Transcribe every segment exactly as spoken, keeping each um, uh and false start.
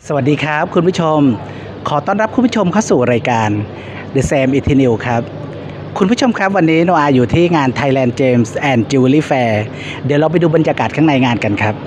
สวัสดีครับคุณผู้ชมขอต้อนรับคุณผู้ชมเข้าสู่รายการ The Sam Eternal ครับคุณผู้ชมครับวันนี้โนอาอยู่ที่งาน Thailand Gems and Jewelry Fair เดี๋ยวเราไปดูบรรยากาศข้างในงานกันครับ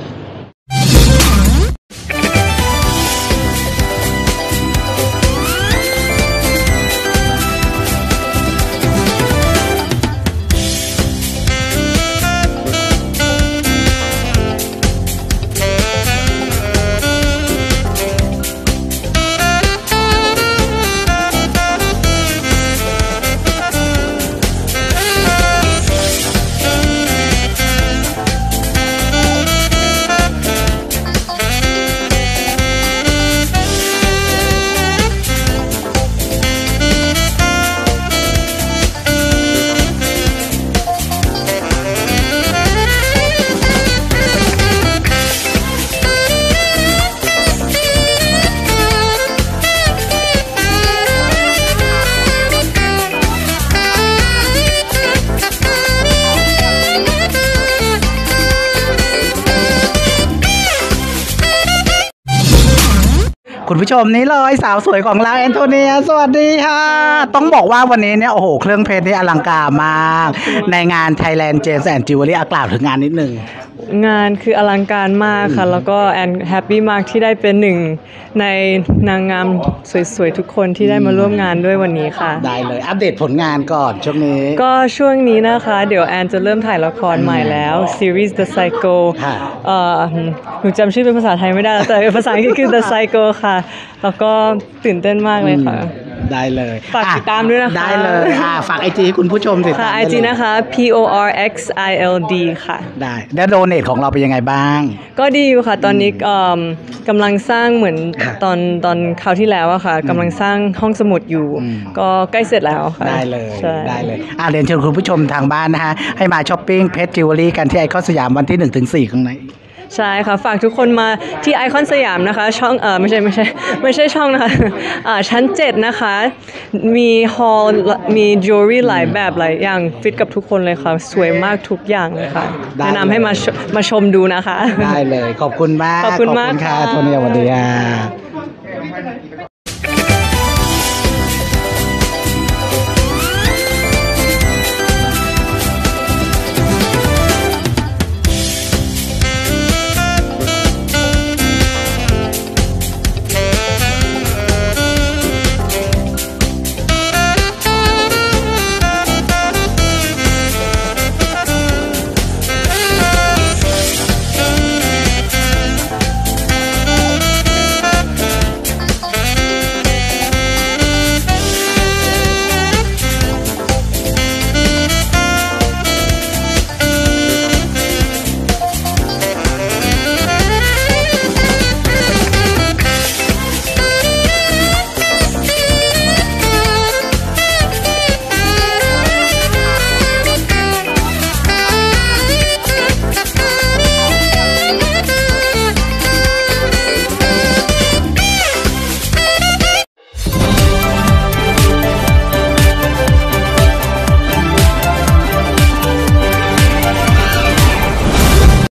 คุณผู้ชมนี้เลยสาวสวยของเราแอนโทเนียสวัสดีค่ะต้องบอกว่าวันนี้เนี่ยโอ้โหเครื่องเพชรนี่อลังการมากในงาน Thailand Gems and Jewelry กล่าวถึงงานนิดนึงงานคืออลังการมากค่ะแล้วก็แอนแฮปปี้มากที่ได้เป็นหนึ่งในนางงามสวยๆทุกคนที่ได้มาร่วมงานด้วยวันนี้ค่ะได้เลยอัปเดตผลงานก่อนช่วงนี้ก็ช่วงนี้นะคะเดี๋ยวแอนจะเริ่มถ่ายละครใหม่แล้วซีรีส์ The Psycho เอ่อหนูจำชื่อเป็นภาษาไทยไม่ได้แต่ภาษาอังกฤษคือ The Psycho ค่ะแล้วก็ตื่นเต้นมากเลยค่ะได้เลยฝากติดตามด้วยนะคะได้เลยฝากไอจีให้คุณผู้ชมติดตามค่ะไอจีนะคะ P O R X I L D ค่ะได้แล้วโดเนทของเราเป็นยังไงบ้างก็ดีอยู่ค่ะตอนนี้กำลังสร้างเหมือนตอนตอนคราวที่แล้วอะค่ะกำลังสร้างห้องสมุดอยู่ก็ใกล้เสร็จแล้วค่ะได้เลยได้เลยอ่าเรียนเชิญคุณผู้ชมทางบ้านนะฮะให้มาช้อปปิ้งเพชรจิวเวลรี่กันที่ไอคอนสยามวันที่หนึ่งถึงสี่ข้างในใช่ค่ะฝากทุกคนมาที่ไอคอนสยามนะคะช่องเออไม่ใช่ไม่ใช่ไม่ใช่ช่องนะคะอ่าชั้นเจ็ดนะคะมีฮอลล์มีจิวเวลรี่หลายแบบหลายอย่างฟิตกับทุกคนเลยค่ะสวยมากทุกอย่างเลยค่ะแนะนำให้มามาชมดูนะคะได้เลยขอบคุณมากขอบคุณมากค่ะโทนี่สวัสดีค่ะ